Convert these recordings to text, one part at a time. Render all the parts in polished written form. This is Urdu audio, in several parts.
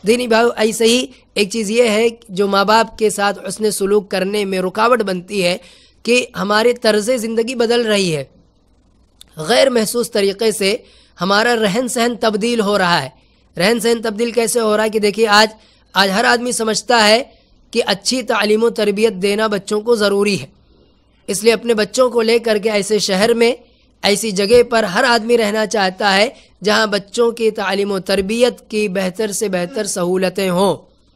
دینی بھائی ایسے ہی ایک چیز یہ ہے جو ماں باپ کے ساتھ حسن سلوک کرنے میں رکاوٹ بنتی ہے کہ ہمارے طرز زندگی بدل رہی ہے، غیر محسوس طریقے سے ہمارا رہن سہن تبدیل ہو رہا ہے۔ رہن سہن تبدیل کیسے ہو رہا ہے کہ دیکھیے آج ہر آدمی سمجھتا ہے کہ اچھی تعلیم و تربیت دینا بچوں کو ضروری ہے، اس لیے اپنے بچوں کو لے کر کے ایسے شہر میں ایسی جگہ پر ہر آدمی رہنا چاہتا ہے جہاں بچوں کی تعلیم و تربیت کی بہتر سے بہتر سہولتیں ہوں۔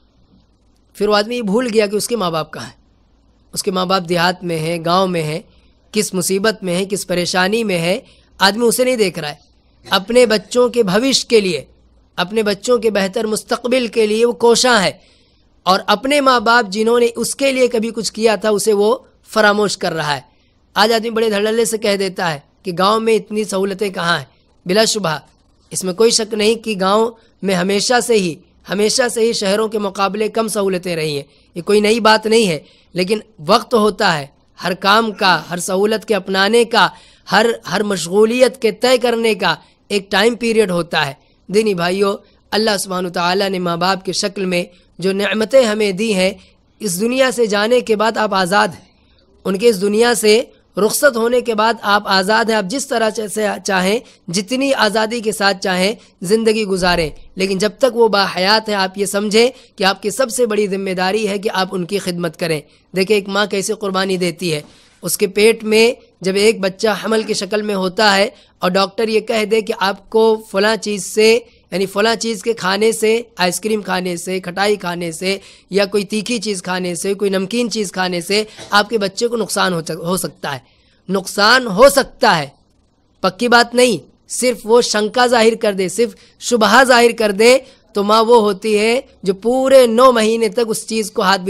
پھر وہ آدمی بھول گیا کہ اس کے ماں باپ کہاں ہیں، اس کے ماں باپ دیہات میں ہیں، گاؤں میں ہیں، کس مصیبت میں ہے، کس پریشانی میں ہے، آدمی اسے نہیں دیکھ رہا ہے۔ اپنے بچوں کے بھوش کے لیے، اپنے بچوں کے بہتر مستقبل کے لیے وہ کوشاں ہے، اور اپنے ماں باپ جنہوں نے اس کے لیے کبھی کچھ کیا تھا اسے وہ فراموش کر رہا ہے۔ آج آدمی بڑے دھڑلے سے کہہ دیتا ہے کہ گاؤں میں اتنی سہولتیں کہاں ہیں۔ بلا شبہ اس میں کوئی شک نہیں کہ گاؤں میں ہمیشہ سے ہی شہروں کے مقابلے کم سہولتیں رہی ہیں، یہ کوئی نئی بات نہیں ہے، لیکن وقت ہوتا ہے ہر کام کا، ہر سہولت کے اپنانے کا، ہر مشغولیت کے طے کرنے کا ایک ٹائم پیریڈ ہوتا ہے۔ دینی بھائیوں، اللہ سبحانہ وتعالیٰ نے ماں باپ کی شکل میں جو نعمتیں ہمیں دی ہیں، اس دنیا سے جانے کے بعد آپ آزاد ہیں، ان کے اس دنیا سے رخصت ہونے کے بعد آپ آزاد ہیں، آپ جس طرح سے چاہیں، جتنی آزادی کے ساتھ چاہیں زندگی گزاریں، لیکن جب تک وہ باحیات ہیں آپ یہ سمجھیں کہ آپ کی سب سے بڑی ذمہ داری ہے کہ آپ ان کی خدمت کریں۔ دیکھیں ایک ماں کیسے قربانی دیتی ہے، اس کے پیٹ میں جب ایک بچہ حمل کی شکل میں ہوتا ہے اور ڈاکٹر یہ کہہ دے کہ آپ کو فلاں چیز سے، یعنی فلاں چیز کے کھانے سے، آئس کریم کھانے سے، کھٹائی کھانے سے، یا کوئی تیکھی چیز کھانے سے، کوئی نمکین چیز کھانے سے آپ کے بچے کو نقصان ہو سکتا ہے، نقصان ہو سکتا ہے، پکی بات نہیں، صرف وہ شنکا ظاہر کر دے، صرف شبہہ ظاہر کر دے، تو ماں وہ ہوتی ہے جو پورے 9 مہینے تک اس چیز کو ہاتھ بھی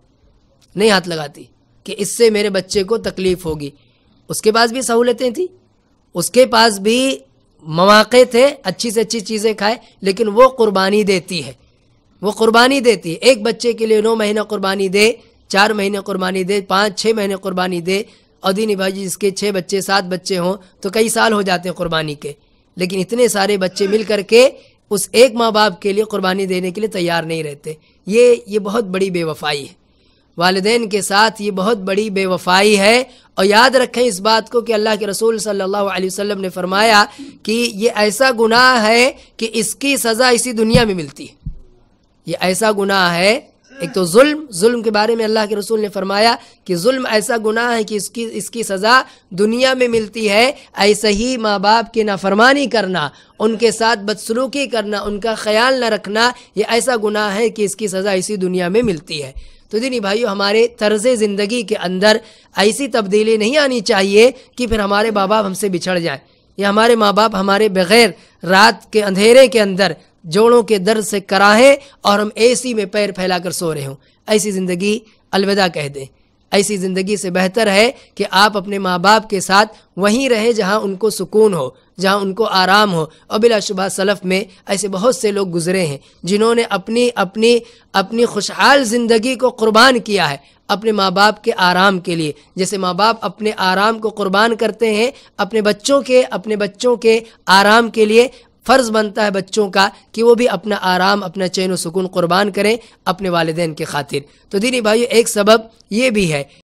نہیں ہاتھ لگاتی کہ اس سے میرے بچے کو تکلیف ہوگی۔ اس کے پاس بھی سہولتیں تھیں، اس کے پاس بھی مواقع تھے، اچھی سے اچھی چیزیں کھائے، لیکن وہ قربانی دیتی ہے، وہ قربانی دیتی ہے۔ ایک بچے کے لیے 9 مہینہ قربانی دے، 4 مہینے قربانی دے، 5-6 مہینے قربانی دے، اور دینی بھائی جس کے 6 بچے 7 بچے ہوں تو کئی سال ہو جاتے ہیں قربانی کے، لیکن اتنے سارے بچے مل کر کے اس ایک ماں باپ کے لیے قربانی دینے کے لیے تیار نہیں رہتے۔ یہ بہت بڑی بے وفائی ہے، والدین کے ساتھ یہ بہت بڑی بے وفائی ہے۔ اور یاد رکھیں اس بات کو کہ اللہ کے رسول صلی اللہ علیہ وسلم نے فرمایا کہ یہ ایسا گناہ ہے کہ اس کی سزا اسی دنیا میں ملتی ہے۔ یہ ایسا گناہ ہے، ایک تو ظلم کے بارے میں اللہ کے رسول نے فرمایا کہ ظلم ایسا گناہ ہے کہ اس کی سزا دنیا میں ملتی ہے۔ ایسے ہی ماں باپ کی نافرمانی کرنا، ان کے ساتھ بدسلوکی کرنا، ان کا خیال نہ رکھنا، یہ ایسا گناہ ہے کہ اس کی سزا اسی دنیا میں ملتی ہے۔ تو دینی بھائیو، ہمارے طرز زندگی کے اندر ایسی تبدیلی نہیں آنی چاہیے کہ پھر ہمارے ماں باپ ہم سے بچھڑ جائیں، یا ہمارے ماں باپ ہمارے بغیر رات کے اندھیرے کے اندر جوڑوں کے درد سے کراہیں اور ہم اے سی میں پیر پھیلا کر سو رہے ہوں۔ ایسی زندگی الوداع کہہ دیں۔ ایسی زندگی سے بہتر ہے کہ آپ اپنے ماں باپ کے ساتھ وہیں رہیں جہاں ان کو سکون ہو، جہاں ان کو آرام ہو۔ اور بلا شبہ سلف میں ایسے بہت سے لوگ گزرے ہیں جنہوں نے اپنی خوشحال زندگی کو قربان کیا ہے اپنے ماں باپ کے آرام کے لیے۔ جیسے ماں باپ اپنے آرام کو قربان کرتے ہیں اپنے بچوں کے آرام کے لیے، فرض بنتا ہے بچوں کا کہ وہ بھی اپنا آرام، اپنا چین و سکون قربان کریں اپنے والدین کی خاطر۔ تو دینی بھائیو، ایک سبب یہ بھی ہے